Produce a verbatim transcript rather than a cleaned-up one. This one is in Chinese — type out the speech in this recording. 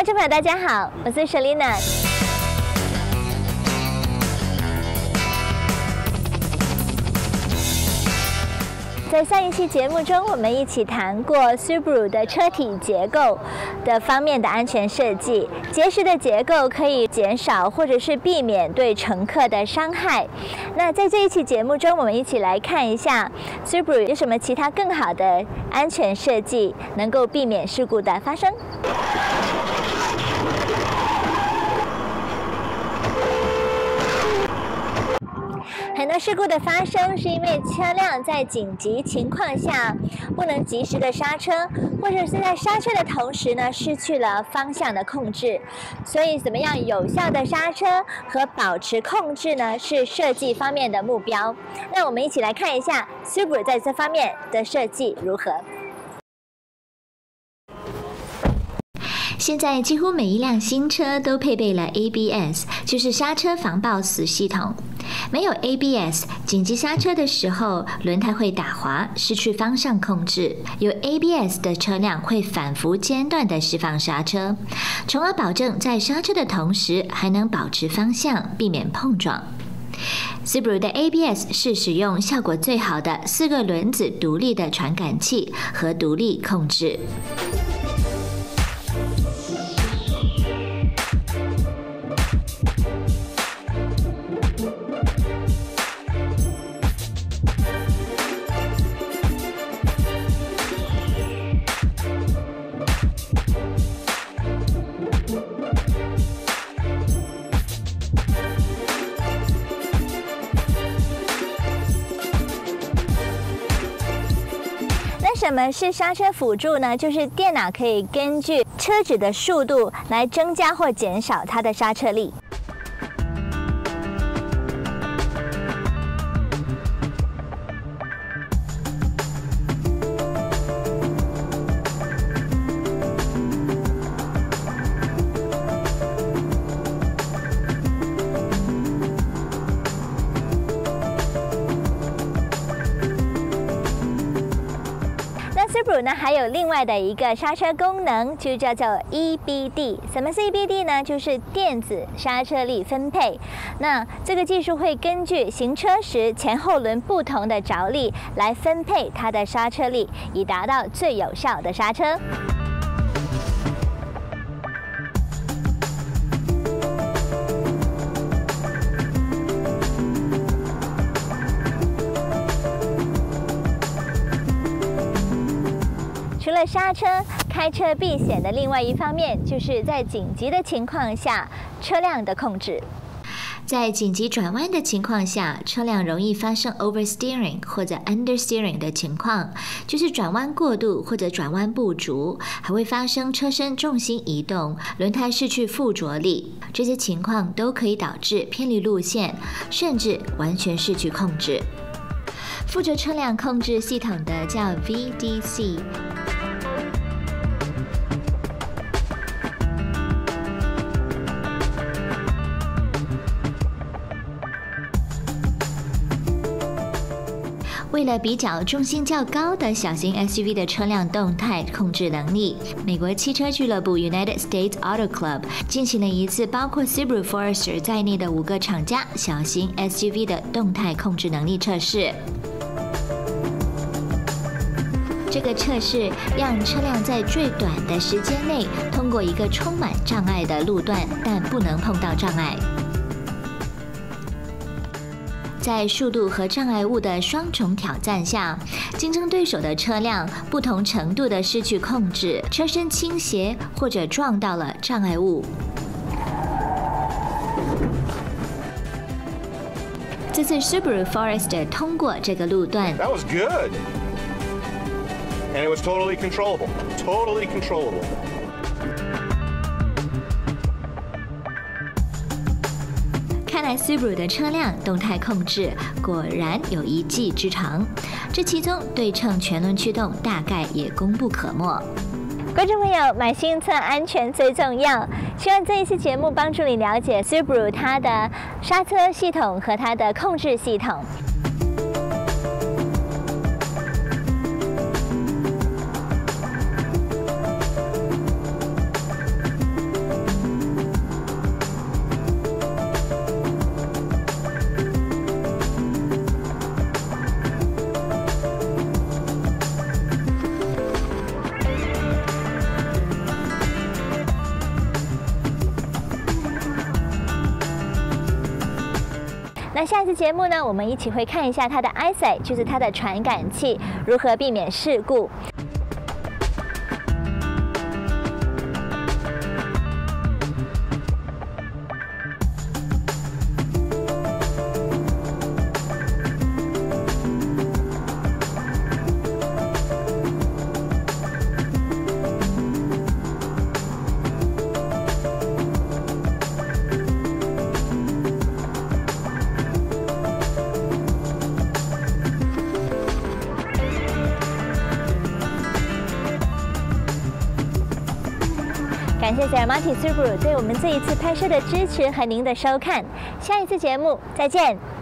众朋友，大家好，我是 Shelina。在上一期节目中，我们一起谈过 Subaru 的车体结构的方面的安全设计。结实的结构可以减少或者是避免对乘客的伤害。那在这一期节目中，我们一起来看一下 Subaru 有什么其他更好的安全设计，能够避免事故的发生。很多事故的发生是因为车辆在紧急情况下不能及时的刹车，或者是在刹车的同时呢失去了方向的控制。所以怎么样有效的刹车和保持控制呢，是设计方面的目标。那我们一起来看一下 Subaru 在这方面的设计如何。 现在几乎每一辆新车都配备了 A B S， 就是刹车防抱死系统。没有 A B S， 紧急刹车的时候，轮胎会打滑，失去方向控制。有 A B S 的车辆会反复间断的释放刹车，从而保证在刹车的同时还能保持方向，避免碰撞。Subaru 的 A B S 是使用效果最好的四个轮子独立的传感器和独立控制。 什么是刹车辅助呢？就是电脑可以根据车子的速度来增加或减少它的刹车力。Subaru 呢还有另外的一个刹车功能，就叫做 E B D。什么是 E B D 呢？就是电子刹车力分配。那这个技术会根据行车时前后轮不同的着力来分配它的刹车力，以达到最有效的刹车。除了刹车，开车避险的另外一方面，就是在紧急的情况下，车辆的控制。 在紧急转弯的情况下，车辆容易发生 oversteering 或者 understeering 的情况，就是转弯过度或者转弯不足，还会发生车身重心移动、轮胎失去附着力，这些情况都可以导致偏离路线，甚至完全失去控制。负责车辆控制系统的叫 V D C。为了比较重心较高的小型 S U V 的车辆动态控制能力，美国汽车俱乐部 United States Auto Club 进行了一次包括 Subaru Forester 在内的五个厂家小型 S U V 的动态控制能力测试。这个测试让车辆在最短的时间内通过一个充满障碍的路段，但不能碰到障碍。在速度和障碍物的双重挑战下，竞争对手的车辆不同程度的失去控制，车身倾斜或者撞到了障碍物。这次 Subaru Forester 通过这个路段。 That was good. And it was totally controllable. Totally controllable. 看来 Subaru 的车辆动态控制果然有一技之长，这其中对称全轮驱动大概也功不可没。 观众朋友，买新车安全最重要。希望这一期节目帮助你了解 Subaru 它的刹车系统和它的控制系统。 那下一次节目呢，我们一起会看一下它的 eyesight， 就是它的传感器如何避免事故。感谢 Saramati Subaru 对我们这一次拍摄的支持和您的收看，下一次节目再见。